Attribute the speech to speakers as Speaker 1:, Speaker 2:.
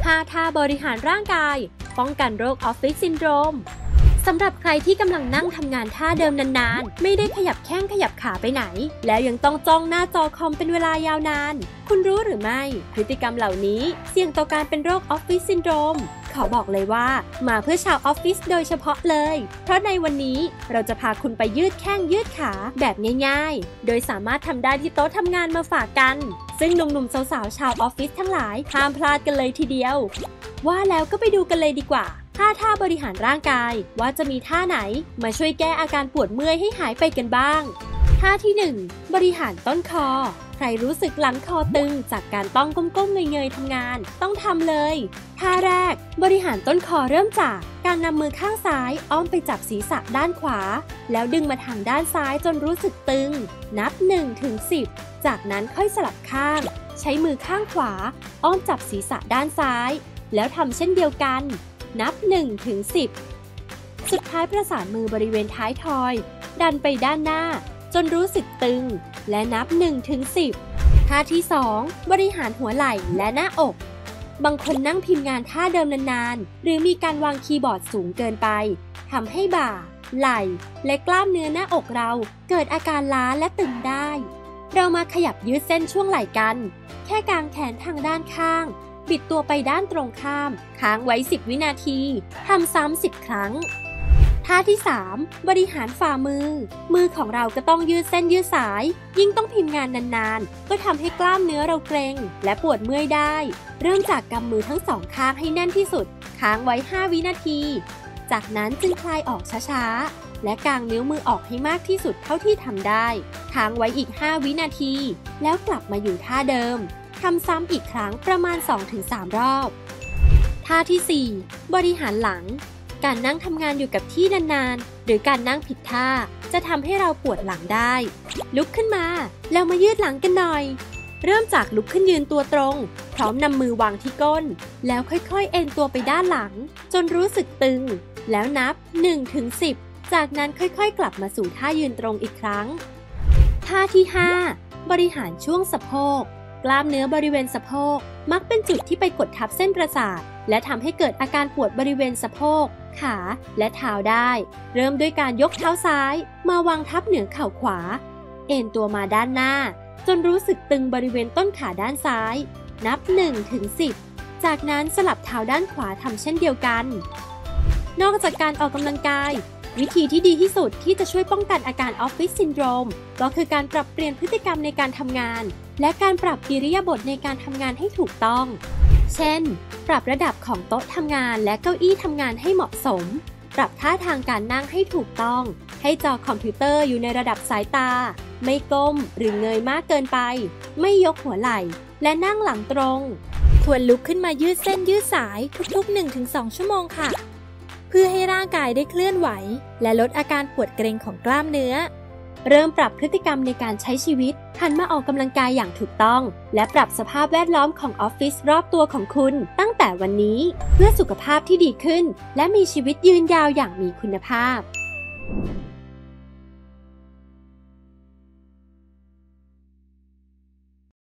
Speaker 1: 5 ท่าบริหารร่างกายป้องกันโรคออฟฟิศซินโดรมสำหรับใครที่กำลังนั่งทำงานท่าเดิมนานๆไม่ได้ขยับแข้งขยับขาไปไหนแล้วยังต้องจ้องหน้าจอคอมเป็นเวลายาวนานคุณรู้หรือไม่พฤติกรรมเหล่านี้เสี่ยงต่อการเป็นโรคออฟฟิศซินโดรมขอบอกเลยว่ามาเพื่อชาวออฟฟิศโดยเฉพาะเลยเพราะในวันนี้เราจะพาคุณไปยืดแข้งยืดขาแบบง่ายๆโดยสามารถทำได้ที่โต๊ะทำงานมาฝากกันซึ่งหนุ่มๆสาวๆชาวออฟฟิศทั้งหลายห้ามพลาดกันเลยทีเดียวว่าแล้วก็ไปดูกันเลยดีกว่า5 ท่าบริหารร่างกายว่าจะมีท่าไหนมาช่วยแก้อาการปวดเมื่อยให้หายไปกันบ้างท่าที่ 1 บริหารต้นคอใครรู้สึกหลังคอตึงจากการต้องก้มๆเงยๆทำงานต้องทำเลยท่าแรกบริหารต้นคอเริ่มจากการนำมือข้างซ้ายอ้อมไปจับศีรษะด้านขวาแล้วดึงมาทางด้านซ้ายจนรู้สึกตึงนับ 1-10 จากนั้นค่อยสลับข้างใช้มือข้างขวาอ้อมจับศีรษะด้านซ้ายแล้วทำเช่นเดียวกันนับ 1-10 สุดท้ายประสานมือบริเวณท้ายทอยดันไปด้านหน้าจนรู้สึกตึงและนับ 1-10 ท่าที่ 2 บริหารหัวไหล่และหน้าอกบางคนนั่งพิมพ์งานท่าเดิมนานๆหรือมีการวางคีย์บอร์ดสูงเกินไปทำให้บ่าไหล่และกล้ามเนื้อหน้าอกเราเกิดอาการล้าและตึงได้เรามาขยับยืดเส้นช่วงไหล่กันแค่กางแขนทางด้านข้างบิดตัวไปด้านตรงข้ามค้างไว้10 วินาทีทำซ้ำ10 ครั้งท่าที่ 3 บริหารฝ่ามือของเราก็ต้องยืดเส้นยืดสายยิ่งต้องพิมพ์งานนานๆก็ทำให้กล้ามเนื้อเราเกร็งและปวดเมื่อยได้เริ่มจากกำมือทั้ง2 ข้างให้แน่นที่สุดค้างไว้5 วินาทีจากนั้นจึงคลายออกช้าๆและกางนิ้วมือออกให้มากที่สุดเท่าที่ทำได้ค้างไว้อีก5 วินาทีแล้วกลับมาอยู่ท่าเดิมทำซ้ำอีกครั้งประมาณ 2-3 รอบท่าที่ 4 บริหารหลังการนั่งทำงานอยู่กับที่นานๆหรือการนั่งผิดท่าจะทำให้เราปวดหลังได้ลุกขึ้นมาแล้วมายืดหลังกันหน่อยเริ่มจากลุกขึ้นยืนตัวตรงพร้อมนำมือวางที่ก้นแล้วค่อยๆเอนตัวไปด้านหลังจนรู้สึกตึงแล้วนับ 1-10 จากนั้นค่อยๆกลับมาสู่ท่ายืนตรงอีกครั้งท่าที่ 5 บริหารช่วงสะโพกกล้ามเนื้อบริเวณสะโพกมักเป็นจุดที่ไปกดทับเส้นประสาทและทำให้เกิดอาการปวดบริเวณสะโพกขาและเท้าได้เริ่มด้วยการยกเท้าซ้ายมาวางทับเหนือเข่าขวาเอนตัวมาด้านหน้าจนรู้สึกตึงบริเวณต้นขาด้านซ้ายนับ 1-10 จากนั้นสลับเท้าด้านขวาทำเช่นเดียวกันนอกจากการออกกำลังกายวิธีที่ดีที่สุดที่จะช่วยป้องกันอาการออฟฟิศซินโดรมก็คือการปรับเปลี่ยนพฤติกรรมในการทำงานและการปรับอิริยาบถในการทำงานให้ถูกต้องเช่นปรับระดับของโต๊ะทำงานและเก้าอี้ทำงานให้เหมาะสมปรับท่าทางการนั่งให้ถูกต้องให้จอคอมพิวเตอร์อยู่ในระดับสายตาไม่ก้มหรือเงยมากเกินไปไม่ยกหัวไหล่และนั่งหลังตรงควรลุกขึ้นมายืดเส้นยืดสายทุกๆ 1-2 ชั่วโมงค่ะเพื่อให้ร่างกายได้เคลื่อนไหวและลดอาการปวดเกร็งของกล้ามเนื้อเริ่มปรับพฤติกรรมในการใช้ชีวิตหันมาออกกำลังกายอย่างถูกต้องและปรับสภาพแวดล้อมของออฟฟิศรอบตัวของคุณตั้งแต่วันนี้เพื่อสุขภาพที่ดีขึ้นและมีชีวิตยืนยาวอย่างมีคุณภาพ